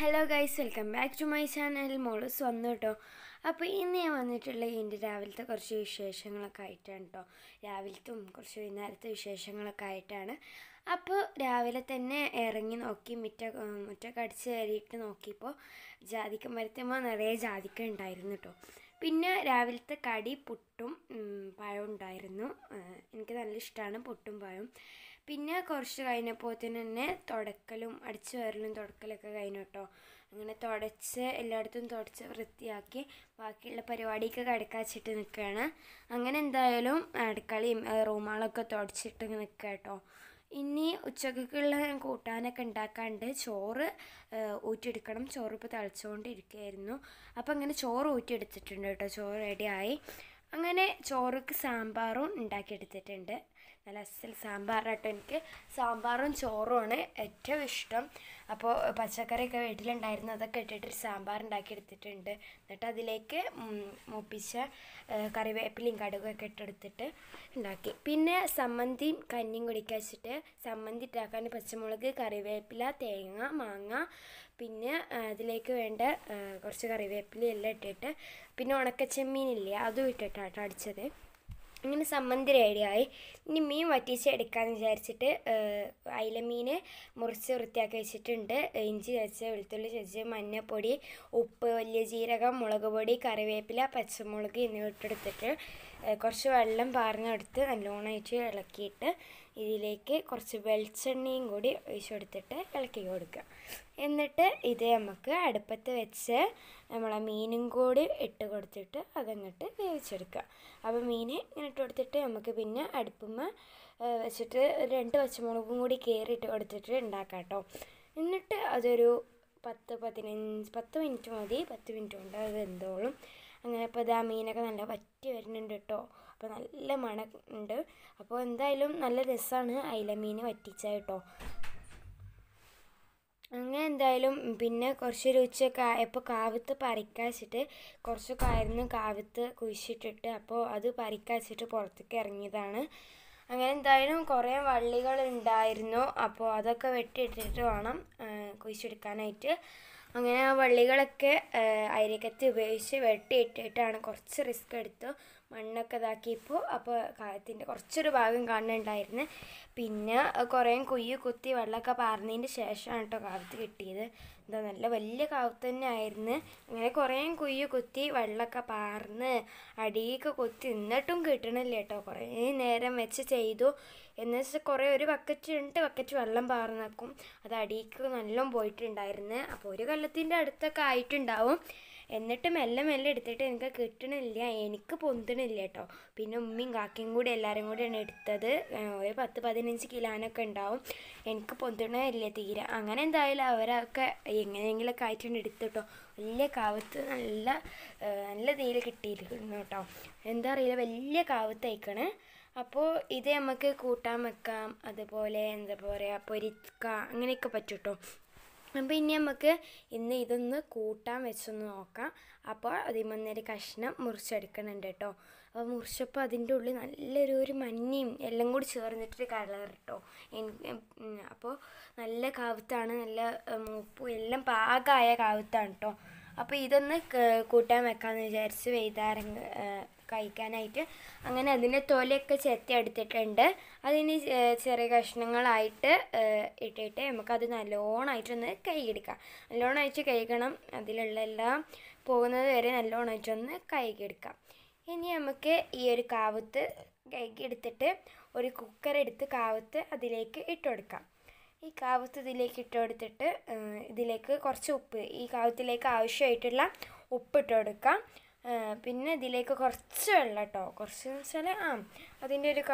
Hello guys, welcome back to my channel. Molus വന്നു കേട്ടോ. അപ്പോൾ ഇന്ന് ഞാൻ വന്നിട്ടുള്ള എൻ്റെ രാവിലത്തെ കുറച്ച് വിശേഷങ്ങളൊക്കെ ആയിട്ടാണ് കേട്ടോ. രാവിലത്തും കുറച്ച് വൈകുന്നേരത്തെ വിശേഷങ്ങളൊക്കെ ആയിട്ടാണ്. അപ്പോൾ രാവിലെ തന്നെ ഇറങ്ങി നോക്കി മുറ്റൊക്കെ അടിച്ച് കയറിയിട്ട് നോക്കിയപ്പോൾ ജാതിക്ക മരത്തുമ്പോൾ നിറയെ ജാതിക്ക ഉണ്ടായിരുന്നു കേട്ടോ. പിന്നെ രാവിലത്തെ കടി പുട്ടും പഴവും ഉണ്ടായിരുന്നു. എനിക്ക് നല്ല ഇഷ്ടമാണ് പുട്ടും പഴവും. പിന്നെ കുറച്ച് കഴിഞ്ഞപ്പോൾ തന്നെ തുടക്കലും അടിച്ചു വാരലും തുടക്കലൊക്കെ കഴിഞ്ഞു കേട്ടോ. അങ്ങനെ തുടച്ച് എല്ലായിടത്തും തുടച്ച് വൃത്തിയാക്കി ബാക്കിയുള്ള പരിപാടിയൊക്കെ കിടക്കാച്ചിട്ട് നിൽക്കുകയാണ്. അങ്ങനെ എന്തായാലും അടുക്കളയും റൂമുകളൊക്കെ തുടച്ചിട്ട് നിൽക്കുക കേട്ടോ. ഇനി ഉച്ചക്കുള്ള കൂട്ടാനൊക്കെ ഉണ്ടാക്കാണ്ട് ചോറ് ഊറ്റിയെടുക്കണം. ചോറ് ഇപ്പോൾ തിളച്ചുകൊണ്ടിരിക്കുകയായിരുന്നു. അപ്പോൾ അങ്ങനെ ചോറ് ഊറ്റിയെടുത്തിട്ടുണ്ട് കേട്ടോ. ചോറ് റെഡിയായി. അങ്ങനെ ചോറുക്ക് സാമ്പാറും ഉണ്ടാക്കിയെടുത്തിട്ടുണ്ട്. നല്ല അസൽ സാമ്പാറാട്ടോ. എനിക്ക് സാമ്പാറും ചോറുമാണ് ഏറ്റവും ഇഷ്ടം. അപ്പോൾ പച്ചക്കറിയൊക്കെ വീട്ടിലുണ്ടായിരുന്നു, അതൊക്കെ ഇട്ടിട്ടൊരു സാമ്പാർ ഉണ്ടാക്കിയെടുത്തിട്ടുണ്ട്. എന്നിട്ട് അതിലേക്ക് മൂപ്പിച്ച കറിവേപ്പിലയും കടുകൊക്കെ ഇട്ടെടുത്തിട്ട് ഉണ്ടാക്കി. പിന്നെ സമ്മന്തിയും കഞ്ഞിയും കുടിക്കാൻ വെച്ചിട്ട് സമ്മന്തി ഇട്ടാക്കാൻ പച്ചമുളക്, കറിവേപ്പില, തേങ്ങ, മാങ്ങ, പിന്നെ അതിലേക്ക് വേണ്ട കുറച്ച് കറിവേപ്പില എല്ലാം ഇട്ടിട്ട് പിന്നെ ഉണക്കച്ചെമ്മീനില്ലേ അതും ഇട്ടിട്ടാട്ടോ അടിച്ചത്. ഇങ്ങനെ സമ്മന്തി റെഡിയായി. ഇനി മീൻ വറ്റിച്ച് എടുക്കാമെന്ന് വിചാരിച്ചിട്ട് അയില മീൻ മുറിച്ച് വൃത്തിയാക്കി വെച്ചിട്ടുണ്ട്. ഇഞ്ചി ചതച്ച്, വെളുത്തുള്ളി ചതച്ച്, മഞ്ഞൾപ്പൊടി, ഉപ്പ്, വലിയ ജീരകം, മുളക് പൊടി, കറിവേപ്പില, പച്ചമുളക് എന്നിവ ഇട്ടെടുത്തിട്ട് കുറച്ച് വെള്ളം പാർന്നെടുത്ത് നല്ലോണമായിട്ട് ഇളക്കിയിട്ട് ഇതിലേക്ക് കുറച്ച് വെളിച്ചെണ്ണയും കൂടി ഒഴിച്ചെടുത്തിട്ട് ഇളക്കി കൊടുക്കുക. എന്നിട്ട് ഇത് നമുക്ക് അടുപ്പത്ത് വെച്ച് നമ്മളെ മീനും കൂടി ഇട്ട് കൊടുത്തിട്ട് അതങ്ങോട്ട് വേവിച്ചെടുക്കുക. അപ്പോൾ മീൻ ഇങ്ങനെ ഇട്ട് കൊടുത്തിട്ട് നമുക്ക് പിന്നെ അടുപ്പുമ്മ വെച്ചിട്ട് 2 പച്ചമുളകും കൂടി കീറിയിട്ട് കൊടുത്തിട്ട് ഉണ്ടാക്കാം കേട്ടോ. എന്നിട്ട് അതൊരു 10 മിനിറ്റ് മതി. 10 മിനിറ്റ് കൊണ്ട് അത് വെന്തോളും. അങ്ങനെ ഇപ്പോൾ ഇത് ആ മീനൊക്കെ നല്ല വറ്റി വരുന്നുണ്ട് കേട്ടോ. അപ്പോൾ നല്ല മണം ഉണ്ട്. അപ്പോൾ എന്തായാലും നല്ല രസമാണ് അയില മീൻ വറ്റിച്ചാൽ കേട്ടോ. അങ്ങനെ എന്തായാലും പിന്നെ കുറച്ചൊരു ഉച്ചയൊക്കെ ആയപ്പോൾ കാവത്ത് പറിക്കാച്ചിട്ട് കുറച്ചൊക്കെ ആയിരുന്നു കാവത്ത് കുഴിച്ചിട്ടിട്ട്. അപ്പോൾ അത് പറിക്കാച്ചിട്ട് പുറത്തേക്ക് ഇറങ്ങിയതാണ്. അങ്ങനെ എന്തായാലും കുറേ വള്ളികൾ ഉണ്ടായിരുന്നു. അപ്പോൾ അതൊക്കെ വെട്ടിയിട്ടിട്ട് വേണം കുഴിച്ചെടുക്കാനായിട്ട്. അങ്ങനെ ആ വള്ളികളൊക്കെ അരികത്ത് ഉപയോഗിച്ച് വെട്ടിയിട്ടിട്ടാണ്. കുറച്ച് റിസ്ക് എടുത്തു. മണ്ണൊക്കെ ഇതാക്കിയപ്പോൾ അപ്പോൾ കാലത്തിൻ്റെ കുറച്ചൊരു ഭാഗം കാണുന്നുണ്ടായിരുന്നു. പിന്നെ കുറേ കുത്തി വെള്ളമൊക്കെ പാർന്നതിൻ്റെ ശേഷമാണ് കേട്ടോ കാവത്ത് കിട്ടിയത്. എന്താ നല്ല വലിയ കാവത്ത് തന്നെ ആയിരുന്നു. അങ്ങനെ കുറേ കുത്തി വെള്ളമൊക്കെ പാർന്ന് അടിയൊക്കെ കൊത്തി എന്നിട്ടും കിട്ടണില്ല കേട്ടോ. കുറേ നേരം വെച്ച് ചെയ്തു. എന്ന് വെച്ചാൽ ഒരു ബക്കറ്റ് വെള്ളം പാർന്ന് വെക്കും. അത് അടിക്ക് നല്ലോണം പോയിട്ടുണ്ടായിരുന്നു. അപ്പോൾ ഒരു കൊല്ലത്തിൻ്റെ അടുത്തൊക്കെ ആയിട്ടുണ്ടാവും. എന്നിട്ട് മെല്ലെ എടുത്തിട്ട് എനിക്ക് കിട്ടണില്ല, എനിക്ക് പൊന്തണില്ല കേട്ടോ. പിന്നെ ഉമ്മയും കാക്കയും കൂടി എല്ലാവരും കൂടിയാണ് എടുത്തത്. ഒരു 10-15 കിലോനൊക്കെ ഉണ്ടാവും. എനിക്ക് പൊന്തണില്ല തീരെ. അങ്ങനെ എന്തായാലും അവരൊക്കെ എങ്ങനെയെങ്കിലൊക്കെ ആയിട്ടാണ് എടുത്തിട്ടോ. വലിയ കാവത്ത് നല്ല തീരെ കിട്ടിയിരിക്കുന്നു കേട്ടോ. എന്താ അറിയില്ല, വലിയ കാവത്തയക്കണേ. അപ്പോൾ ഇത് നമുക്ക് കൂട്ടാൻ വെക്കാം, അതുപോലെ എന്താ പറയുക പൊരിക്കാം, അങ്ങനെയൊക്കെ പറ്റും കേട്ടോ. അപ്പോൾ ഇനി നമുക്ക് ഇന്ന് ഇതൊന്ന് കൂട്ടാൻ വെച്ചൊന്ന് നോക്കാം. അപ്പോൾ അതിമന്നൊരു കഷ്ണം മുറിച്ചെടുക്കണുണ്ട് കേട്ടോ. അപ്പോൾ മുറിച്ചപ്പോൾ അതിൻ്റെ ഉള്ളിൽ നല്ലൊരു മഞ്ഞയും എല്ലാം കൂടി ചേർന്നിട്ടൊരു കളർ കേട്ടോ. അപ്പോൾ നല്ല കാവത്താണ്, നല്ല മൂപ്പും എല്ലാം പാകമായ കാവത്താണ് കേട്ടോ. അപ്പോൾ ഇതൊന്ന് കൂട്ടാൻ വെക്കാമെന്ന് വിചാരിച്ച് വൈകുന്നേരം കഴിക്കാനായിട്ട്. അങ്ങനെ അതിൻ്റെ തൊലിയൊക്കെ ചെത്തി എടുത്തിട്ടുണ്ട്. അതിന് ചെറിയ കഷ്ണങ്ങളായിട്ട് ഇട്ടിട്ട് നമുക്കത് നല്ലോണമായിട്ടൊന്ന് കഴുകിയെടുക്കാം. നല്ലോണമായിട്ട് കഴുകണം. അതിലുള്ള എല്ലാം പോകുന്നത് വരെ നല്ലോണമായിട്ടൊന്ന് കഴുകിയെടുക്കാം. ഇനി നമുക്ക് ഈ ഒരു കാവത്ത് കഴുകിയെടുത്തിട്ട് ഒരു കുക്കർ എടുത്ത് കാവത്ത് അതിലേക്ക് ഇട്ട് കൊടുക്കാം. ഈ കാവത്ത് ഇതിലേക്ക് ഇട്ട് കൊടുത്തിട്ട് ഇതിലേക്ക് കുറച്ച് ഉപ്പ്, ഈ കാവത്തിലേക്ക് ആവശ്യമായിട്ടുള്ള ഉപ്പ് ഇട്ട് കൊടുക്കാം. പിന്നെ ഇതിലേക്ക് കുറച്ച് വെള്ളം കേട്ടോ. കുറച്ച് വെച്ചാൽ അതിൻ്റെ ഒരു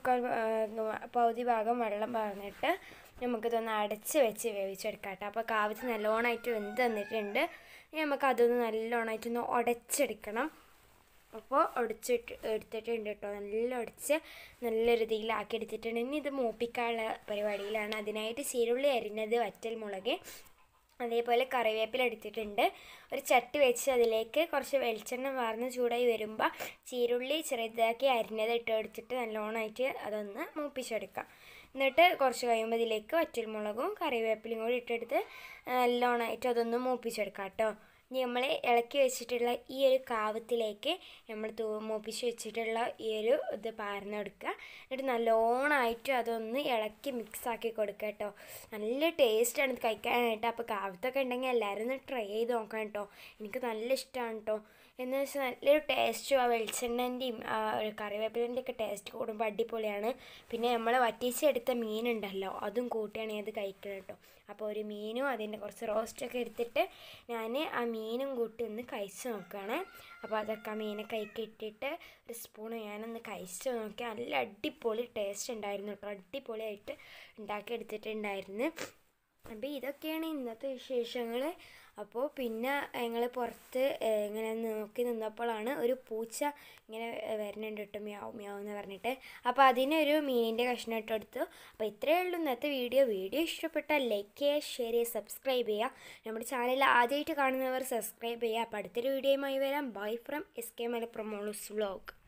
പകുതി ഭാഗം വെള്ളം പറഞ്ഞിട്ട് നമുക്കിതൊന്ന് അടച്ച് വെച്ച് വേവിച്ചെടുക്കാം കേട്ടോ. അപ്പോൾ കാവത്ത് നല്ലോണമായിട്ട് വെന്ത് തന്നിട്ടുണ്ട്. നമുക്കതൊന്ന് നല്ലോണമായിട്ടൊന്ന് ഉടച്ചെടുക്കണം. അപ്പോൾ എടുത്തിട്ടുണ്ട് കേട്ടോ. നല്ല ഉടച്ച് നല്ലൊരു ഇതിലാക്കി എടുത്തിട്ടുണ്ട്. ഇനി ഇത് മൂപ്പിക്കാനുള്ള പരിപാടിയിലാണ്. അതിനായിട്ട് ചീരുള്ളി അരിഞ്ഞത്, വറ്റൽമുളക്, അതേപോലെ കറിവേപ്പില എടുത്തിട്ടുണ്ട്. ഒരു ചട്ടി വെച്ച് അതിലേക്ക് കുറച്ച് വെളിച്ചെണ്ണ വാർന്ന് ചൂടായി വരുമ്പോൾ ചീരുള്ളി ചെറുതാക്കി അരിഞ്ഞത് ഇട്ട് കൊടുത്തിട്ട് നല്ലോണമായിട്ട് അതൊന്ന് മൂപ്പിച്ചെടുക്കാം. എന്നിട്ട് കുറച്ച് കഴിയുമ്പോൾ ഇതിലേക്ക് വറ്റൽമുളകും കറിവേപ്പിലയും കൂടി ഇട്ടെടുത്ത് നല്ലോണമായിട്ട് അതൊന്ന് മൂപ്പിച്ചെടുക്കാം കേട്ടോ. ഇനി നമ്മൾ ഇളക്കി വെച്ചിട്ടുള്ള ഈ ഒരു കാവത്തിലേക്ക് നമ്മൾ മൂപ്പിച്ച് വെച്ചിട്ടുള്ള ഈ ഒരു ഇത് പാർന്നെടുക്കുക. എന്നിട്ട് നല്ലോണമായിട്ട് അതൊന്ന് ഇളക്കി മിക്സാക്കി കൊടുക്കുക കേട്ടോ. നല്ല ടേസ്റ്റാണ് ഇത് കഴിക്കാനായിട്ട്. അപ്പോൾ കാവത്തൊക്കെ ഉണ്ടെങ്കിൽ എല്ലാവരും ഒന്ന് ട്രൈ ചെയ്ത് നോക്കാം കേട്ടോ. എനിക്ക് നല്ല ഇഷ്ടമാണ് കേട്ടോ. എന്ന് വെച്ചാൽ നല്ലൊരു ടേസ്റ്റും ആ വെളിച്ചെണ്ണൻ്റെയും കറിവേപ്പിലേൻ്റെ ഒക്കെ ടേസ്റ്റ് കൂടുമ്പോൾ അടിപൊളിയാണ്. പിന്നെ നമ്മൾ വറ്റിച്ചെടുത്ത മീനുണ്ടല്ലോ അതും കൂട്ടിയാണ് ഇത് കഴിക്കുന്നത് കേട്ടോ. അപ്പോൾ ഒരു മീനും അതിൻ്റെ കുറച്ച് റോസ്റ്റൊക്കെ എടുത്തിട്ട് ഞാൻ ആ മീനും കൂട്ടി ഒന്ന് കഴിച്ച് നോക്കുകയാണ്. അപ്പോൾ അതൊക്കെ ആ മീനൊക്കെ ഇട്ടിട്ട് ഒരു സ്പൂണ് ഞാനൊന്ന് കഴിച്ച് നോക്കി. നല്ല അടിപൊളി ടേസ്റ്റ് ഉണ്ടായിരുന്നു കേട്ടോ. അടിപൊളിയായിട്ട് ഉണ്ടാക്കിയെടുത്തിട്ടുണ്ടായിരുന്നു. അപ്പോൾ ഇതൊക്കെയാണ് ഇന്നത്തെ വിശേഷങ്ങൾ. അപ്പോൾ പിന്നെ ഞങ്ങൾ പുറത്ത് ഇങ്ങനെ നോക്കി നിന്നപ്പോഴാണ് ഒരു പൂച്ച ഇങ്ങനെ വരുന്നുണ്ട് കേട്ടോ, മ്യാവ് മ്യാവ് എന്ന് പറഞ്ഞിട്ട്. അപ്പോൾ അതിനൊരു മീനിൻ്റെ കഷ്ണം ഇട്ട് കൊടുത്തു. അപ്പോൾ ഇത്രയേ ഉള്ളൂ ഇന്നത്തെ വീഡിയോ ഇഷ്ടപ്പെട്ടാൽ ലൈക്ക് ചെയ്യുക, ഷെയർ ചെയ്യുക, സബ്സ്ക്രൈബ് ചെയ്യുക. നമ്മുടെ ചാനൽ ആദ്യമായിട്ട് കാണുന്നവർ സബ്സ്ക്രൈബ് ചെയ്യുക. അപ്പോൾ അടുത്തൊരു വീഡിയോയുമായി വരാം. Bye from SK Malappuram Molus vlog.